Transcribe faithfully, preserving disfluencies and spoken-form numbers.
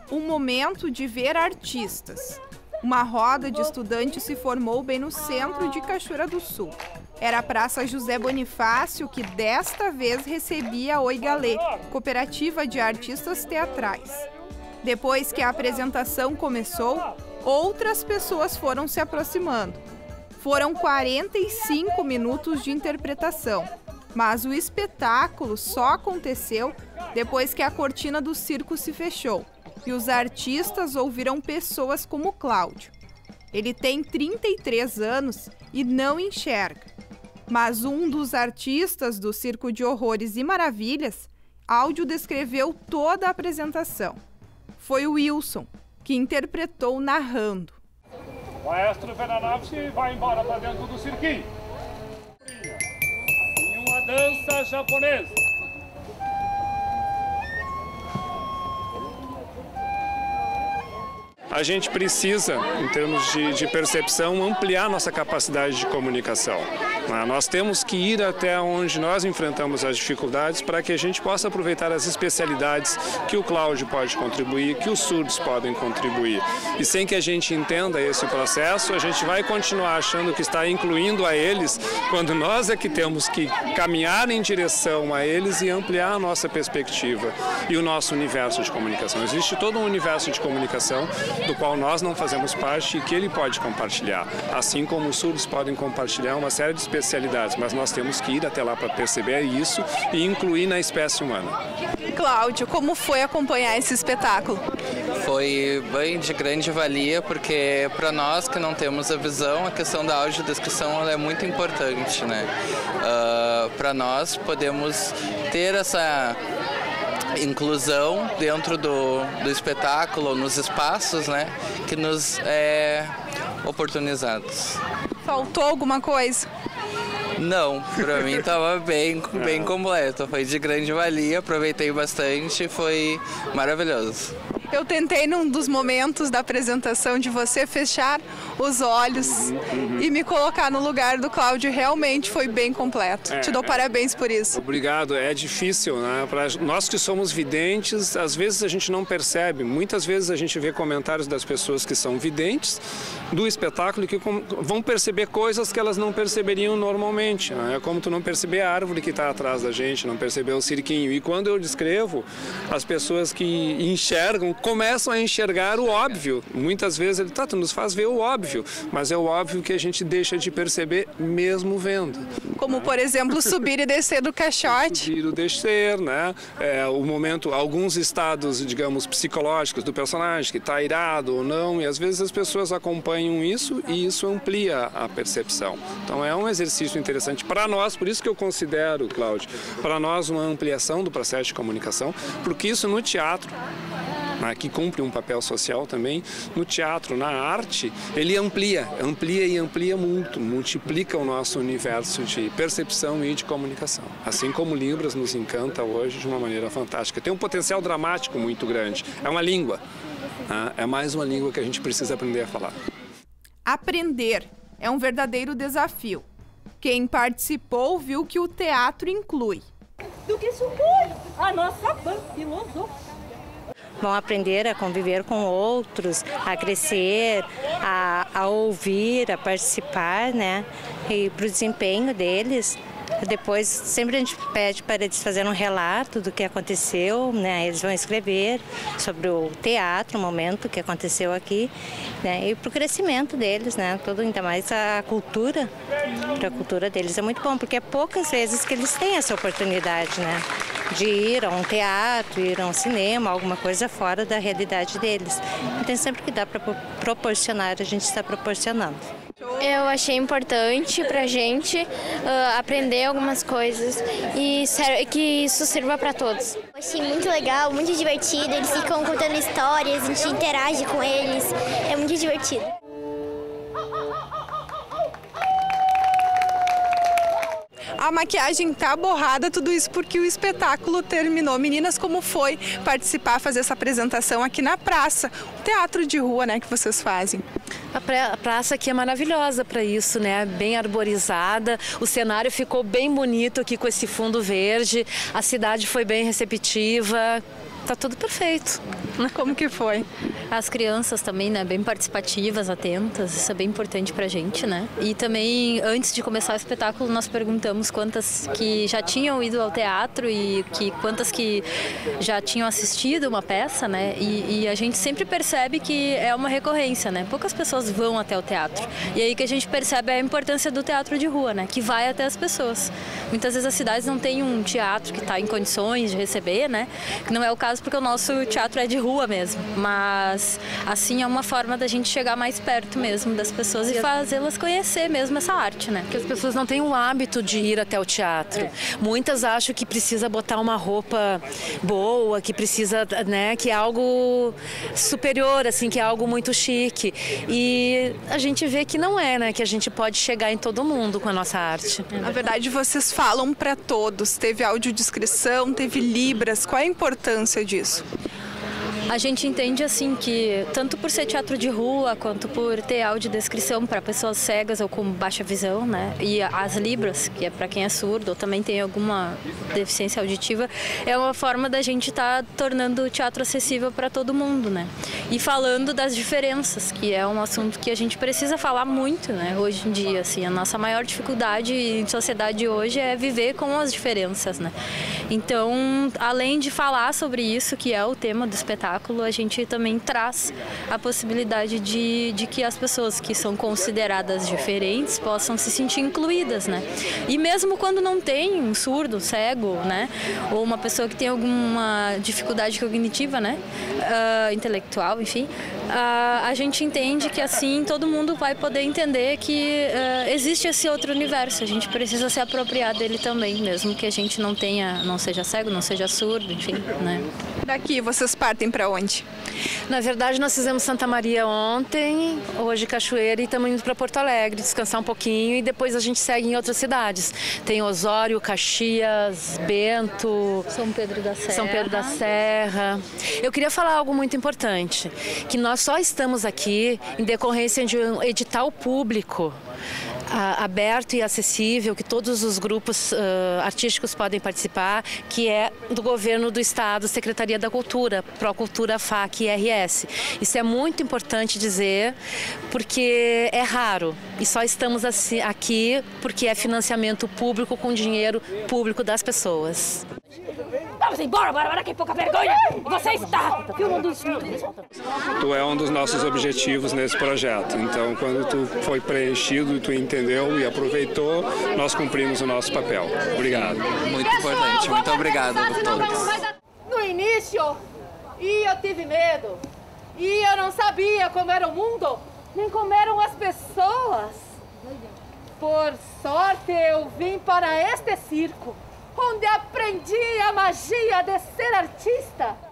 O momento de ver artistas. Uma roda de estudantes se formou bem no centro de Cachoeira do Sul. Era a Praça José Bonifácio que desta vez recebia a Oi Galê, cooperativa de artistas teatrais. Depois que a apresentação começou, outras pessoas foram se aproximando. Foram quarenta e cinco minutos de interpretação, mas o espetáculo só aconteceu depois que a cortina do circo se fechou e os artistas ouviram pessoas como Cláudio. Ele tem trinta e três anos e não enxerga, mas um dos artistas do Circo de Horrores e Maravilhas, áudio descreveu toda a apresentação. Foi o Wilson, que interpretou narrando. O maestro Venanavski vai embora para dentro do cirquinho. Em uma dança japonesa. A gente precisa, em termos de, de percepção, ampliar nossa capacidade de comunicação. Nós temos que ir até onde nós enfrentamos as dificuldades para que a gente possa aproveitar as especialidades que o Cláudio pode contribuir, que os surdos podem contribuir. E sem que a gente entenda esse processo, a gente vai continuar achando que está incluindo a eles, quando nós é que temos que caminhar em direção a eles e ampliar a nossa perspectiva e o nosso universo de comunicação. Existe todo um universo de comunicação do qual nós não fazemos parte e que ele pode compartilhar, assim como os surdos podem compartilhar uma série de especialidades, mas nós temos que ir até lá para perceber isso e incluir na espécie humana. Cláudio, como foi acompanhar esse espetáculo? Foi bem de grande valia, porque para nós que não temos a visão, a questão da audiodescrição ela é muito importante, né? Uh, para nós podemos ter essa inclusão dentro do, do espetáculo, nos espaços, né, que nos é oportunizados. Faltou alguma coisa? Não, para mim estava bem, bem completo, foi de grande valia, aproveitei bastante, foi maravilhoso. Eu tentei num dos momentos da apresentação de você fechar os olhos uhum, uhum. e me colocar no lugar do Cláudio, realmente foi bem completo. É, Te dou é, parabéns por isso. Obrigado, é difícil, né? Pra nós que somos videntes, às vezes a gente não percebe, muitas vezes a gente vê comentários das pessoas que são videntes do espetáculo e que vão perceber coisas que elas não perceberiam normalmente, né? É como tu não perceber a árvore que está atrás da gente, não perceber o cirquinho. E quando eu descrevo, as pessoas que enxergam começam a enxergar o óbvio. Muitas vezes ele tá, tu nos faz ver o óbvio, mas é o óbvio que a gente deixa de perceber mesmo vendo. Como, por exemplo, subir e descer do caixote. Subir e descer, né? É, o momento, alguns estados, digamos, psicológicos do personagem, que está irado ou não, e às vezes as pessoas acompanham isso e isso amplia a percepção. Então é um exercício interessante para nós, por isso que eu considero, Cláudio, para nós uma ampliação do processo de comunicação, porque isso no teatro, que cumpre um papel social também, no teatro, na arte, ele amplia, amplia e amplia muito, multiplica o nosso universo de percepção e de comunicação. Assim como Libras nos encanta hoje de uma maneira fantástica. Tem um potencial dramático muito grande. É uma língua, né? É mais uma língua que a gente precisa aprender a falar. Aprender é um verdadeiro desafio. Quem participou viu que o teatro inclui. Do que supõe a nossa banca filosófica. Vão aprender a conviver com outros, a crescer, a, a ouvir, a participar, né? E para o desempenho deles, depois sempre a gente pede para eles fazerem um relato do que aconteceu, né? Eles vão escrever sobre o teatro, o momento que aconteceu aqui, né? E para o crescimento deles, né? Todo, ainda mais a cultura, para a cultura deles é muito bom, porque é poucas vezes que eles têm essa oportunidade, né? De ir a um teatro, ir a um cinema, alguma coisa fora da realidade deles. Então sempre que dá para proporcionar, a gente está proporcionando. Eu achei importante para a gente uh, aprender algumas coisas e que isso sirva para todos. Eu achei muito legal, muito divertido, eles ficam contando histórias, a gente interage com eles, é muito divertido. A maquiagem tá borrada, tudo isso porque o espetáculo terminou. Meninas, como foi participar, fazer essa apresentação aqui na praça? O teatro de rua, né, que vocês fazem? A praça aqui é maravilhosa para isso, né? Bem arborizada, o cenário ficou bem bonito aqui com esse fundo verde, a cidade foi bem receptiva, tá tudo perfeito. Como que foi? As crianças também, né, bem participativas, atentas, isso é bem importante pra gente, né? E também, antes de começar o espetáculo, nós perguntamos quantas que já tinham ido ao teatro e que, quantas que já tinham assistido uma peça, né? E, e a gente sempre percebe que é uma recorrência, né? Poucas pessoas vão até o teatro. E aí que a gente percebe a importância do teatro de rua, né? Que vai até as pessoas. Muitas vezes as cidades não têm um teatro que está em condições de receber, né? Que não é o caso porque o nosso teatro é de rua mesmo. Mas assim é uma forma da gente chegar mais perto mesmo das pessoas e fazê-las conhecer mesmo essa arte, né? Porque as pessoas não têm o hábito de ir até o teatro. É. Muitas acham que precisa botar uma roupa boa, que precisa, né, que é algo superior, assim, que é algo muito chique. E a gente vê que não é, né? Que a gente pode chegar em todo mundo com a nossa arte. Na verdade, vocês falam para todos. Teve audiodescrição, teve libras. Qual é a importância disso? A gente entende assim que, tanto por ser teatro de rua, quanto por ter audiodescrição para pessoas cegas ou com baixa visão, né? E as libras, que é para quem é surdo ou também tem alguma deficiência auditiva, é uma forma da gente estar tá tornando o teatro acessível para todo mundo, né? E falando das diferenças, que é um assunto que a gente precisa falar muito, né? Hoje em dia, assim, a nossa maior dificuldade em sociedade hoje é viver com as diferenças, né? Então, além de falar sobre isso, que é o tema do espetáculo, a gente também traz a possibilidade de, de que as pessoas que são consideradas diferentes possam se sentir incluídas, né? E mesmo quando não tem um surdo, cego, né? Ou uma pessoa que tem alguma dificuldade cognitiva, né? Uh, intelectual, enfim, uh, a gente entende que assim todo mundo vai poder entender que uh, existe esse outro universo. A gente precisa se apropriar dele também, mesmo que a gente não tenha, não seja cego, não seja surdo, enfim, né? Daqui vocês partem para onde? Na verdade, nós fizemos Santa Maria ontem, hoje Cachoeira, e estamos indo para Porto Alegre, descansar um pouquinho e depois a gente segue em outras cidades. Tem Osório, Caxias, Bento, São Pedro da Serra. São Pedro da Serra. Eu queria falar algo muito importante, que nós só estamos aqui em decorrência de um edital público aberto e acessível, que todos os grupos uh, artísticos podem participar, que é do governo do estado, Secretaria da Cultura, Procultura, F A C e R S. Isso é muito importante dizer, porque é raro e só estamos assim, aqui porque é financiamento público com dinheiro público das pessoas. Vamos embora, bora, bora, que pouca vergonha! Você está filmando isso. Tu é um dos nossos objetivos nesse projeto. Então, quando tu foi preenchido, tu entendeu e aproveitou, nós cumprimos o nosso papel. Obrigado. Muito importante. Muito obrigado a todos. No início, e eu tive medo. E eu não sabia como era o mundo, nem como eram as pessoas. Por sorte, eu vim para este circo, onde aprendi a magia de ser artista.